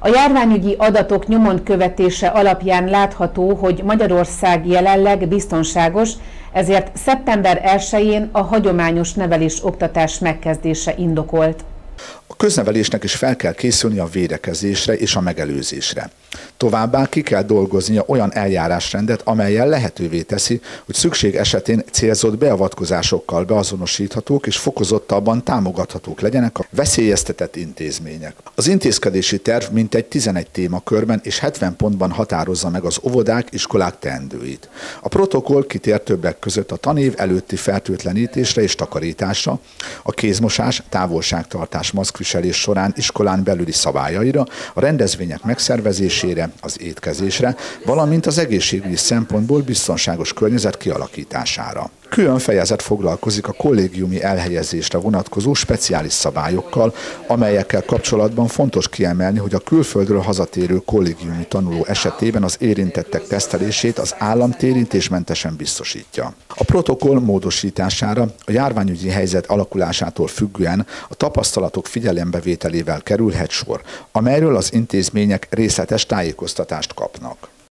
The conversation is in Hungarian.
A járványügyi adatok nyomon követése alapján látható, hogy Magyarország jelenleg biztonságos, ezért szeptember 1-én a hagyományos nevelés-oktatás megkezdése indokolt. A köznevelésnek is fel kell készülni a védekezésre és a megelőzésre. Továbbá ki kell dolgoznia olyan eljárásrendet, amellyel lehetővé teszi, hogy szükség esetén célzott beavatkozásokkal beazonosíthatók és fokozottabban támogathatók legyenek a veszélyeztetett intézmények. Az intézkedési terv mintegy 11 témakörben és 70 pontban határozza meg az óvodák, iskolák teendőit. A protokoll kitér többek között a tanév előtti fertőtlenítésre és takarításra, a kézmosás, távolságtartás, maszkviselés során iskolán belüli szabályaira, a rendezvények megszervezésére, az étkezésre, valamint az egészségügyi szempontból biztonságos környezet kialakítására. Külön fejezet foglalkozik a kollégiumi elhelyezésre vonatkozó speciális szabályokkal, amelyekkel kapcsolatban fontos kiemelni, hogy a külföldről hazatérő kollégiumi tanuló esetében az érintettek tesztelését az állam térítésmentesen biztosítja. A protokoll módosítására a járványügyi helyzet alakulásától függően a tapasztalatok figyelembevételével kerülhet sor, amelyről az intézmények részletes tájékoztatást kapnak.